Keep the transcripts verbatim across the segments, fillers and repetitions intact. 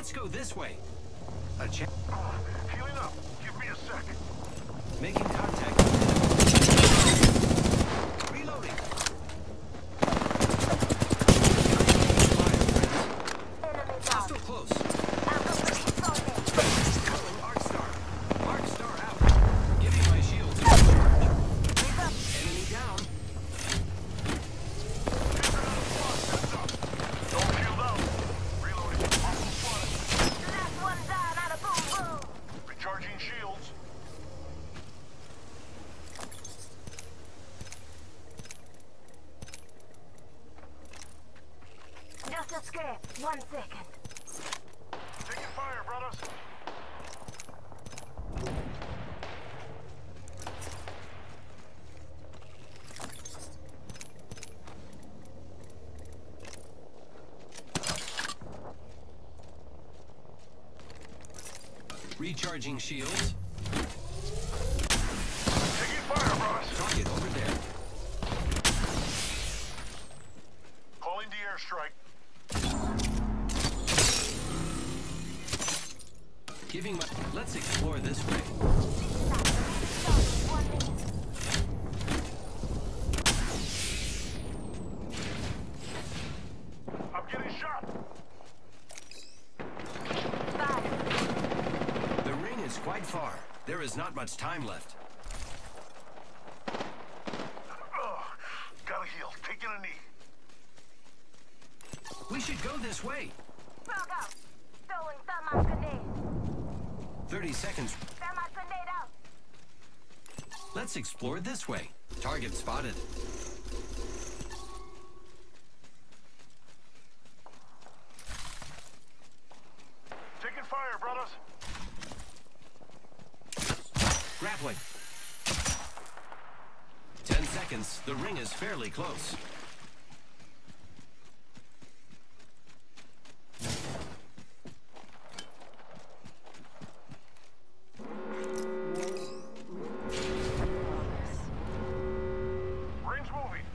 Let's go this way. A check. Uh, healing up. Give me a second. Making contact. Reloading. Hostile close. Calling Arc Star. Arc Star out. Giving my shields a charge. Enemy down. Don't shield out. Reloading. Hostile spotted. Last one down out of boom boom. Recharging shields. Just a scare. One second. Taking fire, brothers. Recharging shields. Taking fire, brothers. Target over there. Calling the airstrike. Giving my... Let's explore this way. One minute. I'm getting shot. Five. The ring is quite far. There is not much time left. Ugh. Gotta heal. Taking a knee. We should go this way. Frog out. Throwing thermite grenade. thirty seconds. Thermite grenade out. Let's explore this way. Target spotted. Taking fire, brothers. Grappling. Ten seconds. The ring is fairly close. Ring's moving.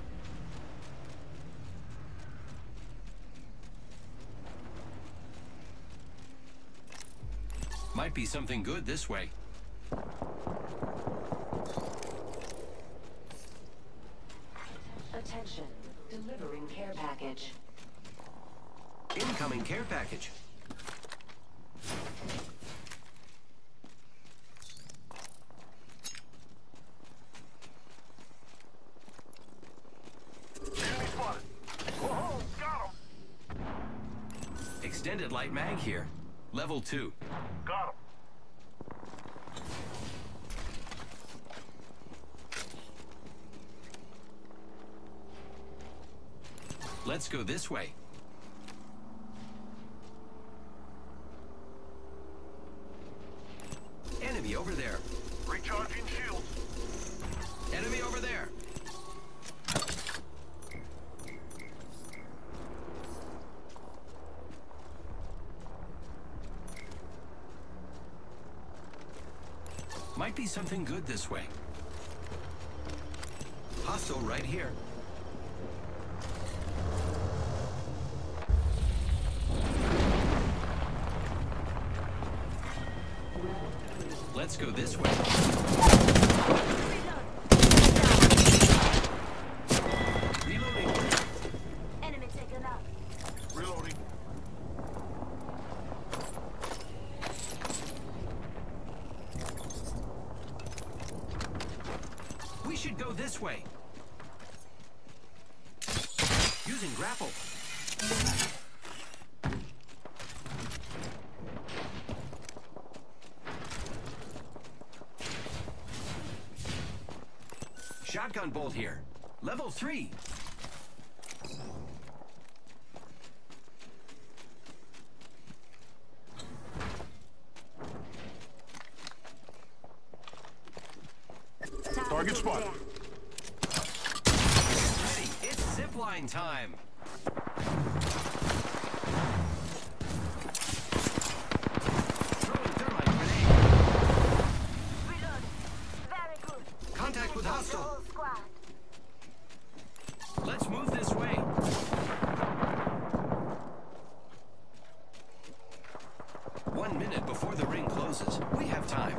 Might be something good this way. Attention, delivering care package. Incoming care package. Enemy spotted. Whoa, got him. Extended light mag here. Level two. Got him. Let's go this way. Enemy over there. Recharging shields. Enemy over there. Might be something good this way. Hostile right here. Let's go this way. Reloading. Enemy taken out. Reloading. We should go this way. Using grapple. Shotgun bolt here. Level three. Target spotted. Ready. It's zipline time. Throwing thermite grenade. Reload. Very good. Contact with hostile. Whole squad. Let's move this way. one minute before the ring closes. We have time.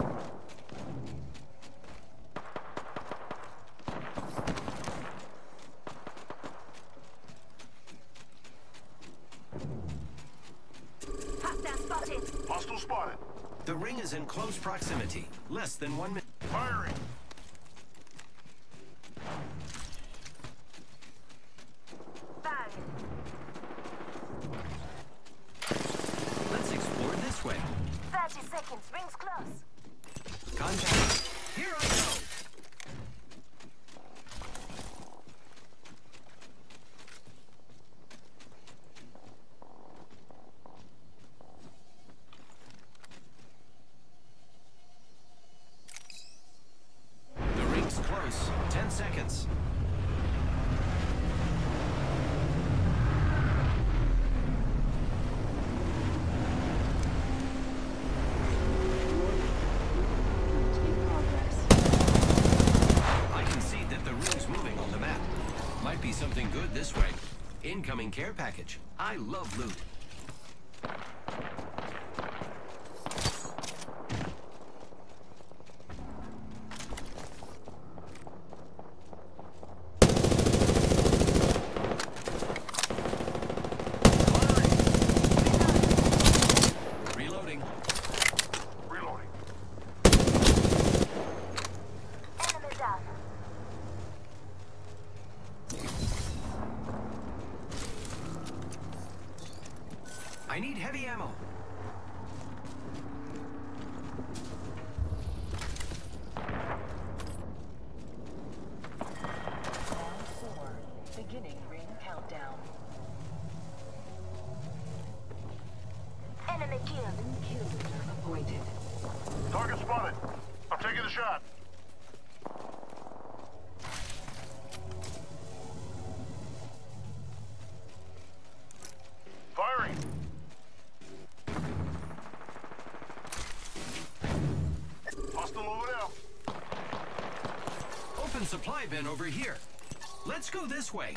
Hostile spotted. Hostile spotted. The ring is in close proximity. Less than one minute. Firing. Firing. Let's explore this way. thirty seconds. Rings close. Contact. Here I go. The ring's close. Ten seconds. I can see that the ring's moving on the map. Might be something good this way. Incoming care package. I love loot. Reloading. Reloading. Enemy down. I need heavy ammo. Round four. Beginning ring countdown. Enemy killed. Kill leader appointed. Target spotted. I'm taking the shot. Firing. Hostile over now. Open supply bin over here. Let's go this way.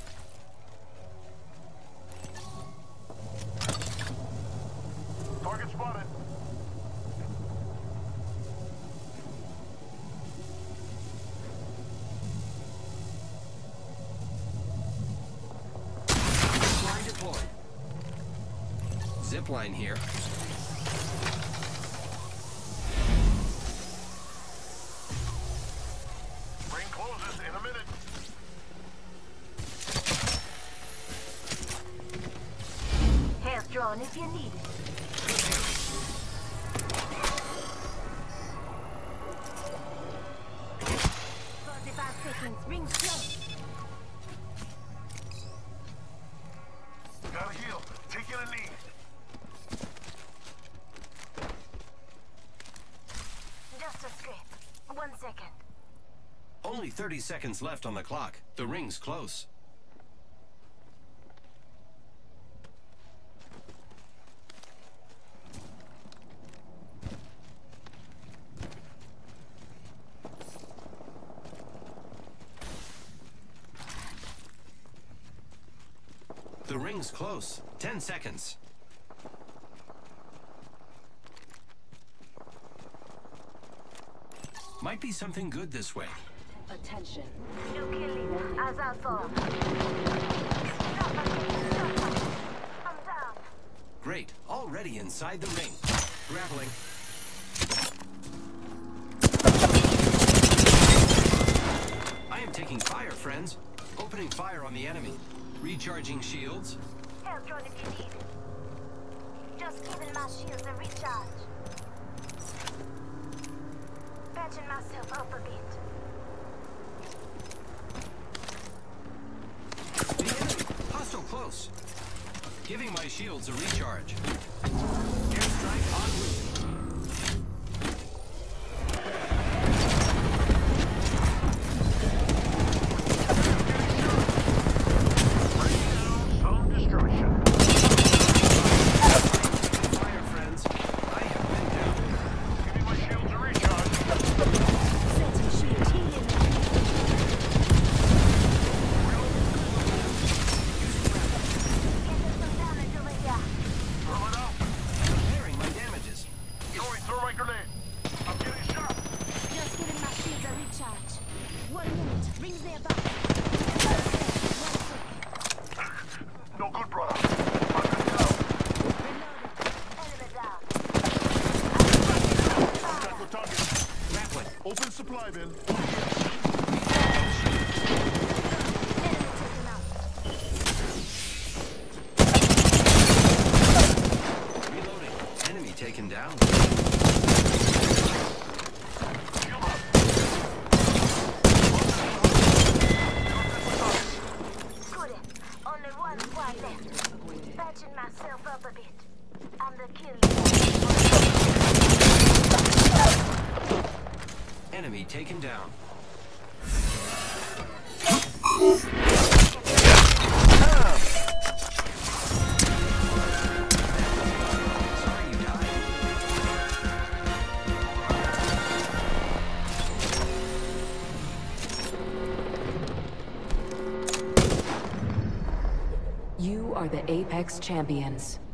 Target spotted. Line deployed. Zip line here. Ring closes in a minute. Hair drawn if you need it. forty-five seconds. Rings close. Gotta heal. Taking a knee. Just a scrape. One second. Only thirty seconds left on the clock. The ring's close. The ring's close. Ten seconds. Might be something good this way. Attention. No kill leader. As I thought. Stop again. Stop. I'm down. Great. Already inside the ring. Grappling. I am taking fire, friends. Opening fire on the enemy. Recharging shields. Hair drawn if you need it. Just giving my shields a recharge. Patching myself up a bit. The enemy. Hostile close. Giving my shields a recharge. Airstrike en route. Some destruction. Fire, friends. I have been down. Giving my shields a recharge. Setting shield healing. Getting some damage over here. Throw it out. alive in. Enemy taken out. Reloading. Enemy taken down. Good. Only one squad left. Patching myself up a bit. I'm the kill leader. Enemy taken down. Sorry you died. You are the Apex Champions.